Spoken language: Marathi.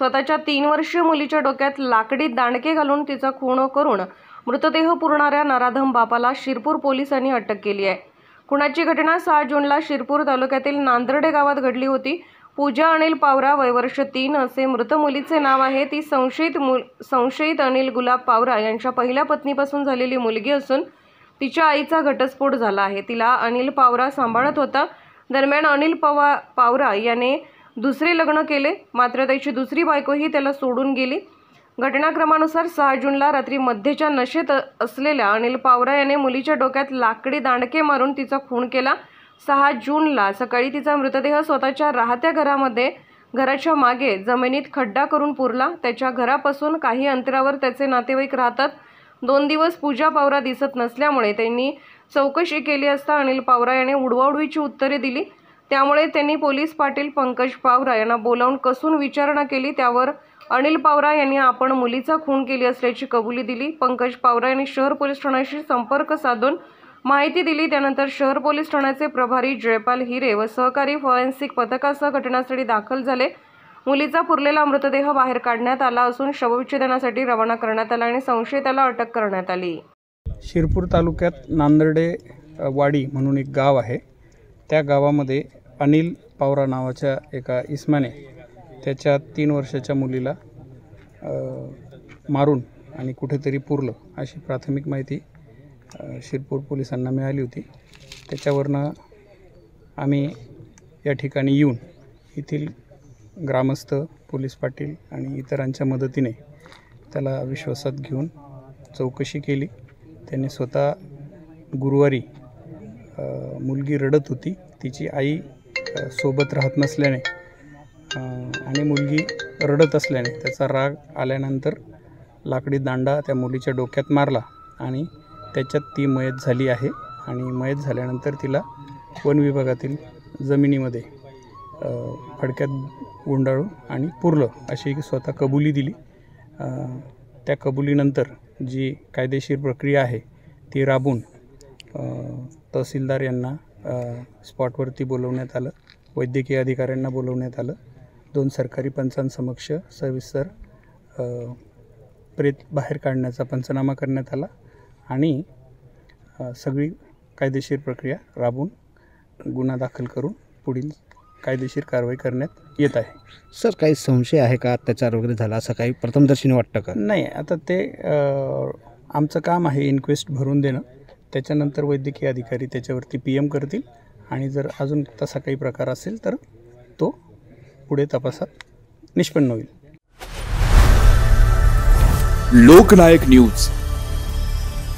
स्वतःच्या 3 वर्षीय मुलीच्या डोक्यात लाकडी दांडके घालून तिचा खून करून मृतदेह पुरणाऱ्या नराधम बापाला शिरपूर पोलिसांनी अटक केली आहे। खुनाची घटना 6 जूनला शिरपूर तालुक्यातील नांदर्डे गावात घडली होती। पूजा अनिल पावरा, वय वर्ष 3 असे मृत मुलीचे नाव आहे। ती संशयित अनिल गुलाब पावरा यांच्या पहिल्या पत्नीपासून झालेली मुलगी असून तिच्या आईचा घटस्फोट झाला आहे। तिला अनिल पावरा सांभाळत होता। दरम्यान अनिल पावरा याने दुसरे लग्न केले, मात्र त्याची दुसरी बायकोही त्याला सोडून गेली। घटनाक्रमानुसार 6 जूनला रात्री मध्यच्या नशेत असलेल्या अनिल पावरा याने मुलीच्या डोक्यात लाकडी दांडके मारून तिचा खून केला। 6 जूनला सकाळी तिचा मृतदेह स्वतःच्या राहत्या घराच्या मागे जमिनीत खड्डा करून पुरला। त्याच्या घरापासून काही अंतरावर त्याचे नातेवाईक राहतात। 2 दिवस पूजा पावरा दिसत नसल्यामुळे त्यांनी चौकशी केली असता अनिल पावरा याने उडवाउडवीची उत्तरे दिली। त्यामुळे त्यांनी पोलीस पाटील पंकज पावरा यांना बोलावून कसून विचारणा केली। त्यावर अनिल पावरा यांनी आपण मुलीचा खून केली असल्याची कबुली दिली। पंकज पावरा यांनी शहर पोलीस ठाण्याशी संपर्क साधून माहिती दिली। त्यानंतर शहर पोलीस ठाण्याचे प्रभारी जयपाल हिरे व सहकारी फॉरेन्सिक पथकासह घटनास्थळी दाखल झाले। मुलीचा पुरलेला मृतदेह बाहेर काढण्यात आला असून शवविच्छेदनासाठी रवाना करण्यात आला आणि संशयिताला अटक करण्यात आली। शिरपूर तालुक्यात नांदर्डे वाडी म्हणून एक गाव आहे। त्या गावामध्ये अनिल पावरा नावाच्या एका इसमाने त्याच्या 3 वर्षाच्या मुलीला मारून आणि कुठेतरी पुरलं अशी प्राथमिक माहिती शिरपूर पोलिसांना मिळाली होती। त्याच्यावरनं आम्ही या ठिकाणी येऊन येथील ग्रामस्थ, पोलीस पाटील आणि इतरांच्या मदतीने त्याला विश्वासात घेऊन चौकशी केली। त्याने स्वतः गुरुवारी मुलगी रडत होती, तिची आई सोबत राहत नसल्याने आणि मुलगी रडत असल्याने त्याचा राग आल्यानंतर लाकडी दांडा त्या मुलीच्या डोक्यात मारला आणि त्याच्यात ती मयत झाली आहे। आणि मयत झाल्यानंतर तिला वन विभागातील जमिनीमध्ये फडक्यात गुंडाळून आणि पुरलं अशी स्वतः कबुली दिली। त्या कबुलीनंतर जी कायदेशीर प्रक्रिया आहे ती राबून तहसीलदार यांना स्पॉटवरती बोलवण्यात आलं, वैद्यकीय अधिकाऱ्यांना बोलवण्यात आलं, 2 सरकारी पंचांसमक्ष सविस्तर प्रेत बाहेर काढण्याचा पंचनामा करण्यात आला आणि सगळी कायदेशीर प्रक्रिया राबून गुन्हा दाखल करून पुढील कायदेशीर कारवाई करण्यात येत आहे। सर, काही संशय आहे का अत्याचार वगैरे झाला असं काही प्रथमदर्शनी वाटतं का? नाही, आता ते आमचं काम आहे इन्क्वेस्ट भरून देणं। त्याच्यानंतर वैद्यकीय अधिकारी त्याच्यावरती PM करतील आणि जर अजून तसा काही प्रकार असेल तर तो पुढे तपासात निष्पन्न होईल। लोकनायक न्यूज